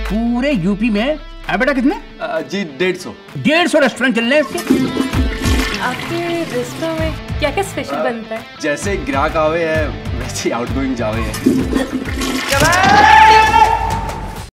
पूरे यूपी में है बेटा कितने? जी 150 रेस्टोरेंट चल रहे हैं इसके। आपके रेस्टोरेंट में क्या क्या स्पेशल बनता है? जैसे ग्राहक आवे है वैसे आउटगोइंग जावे है।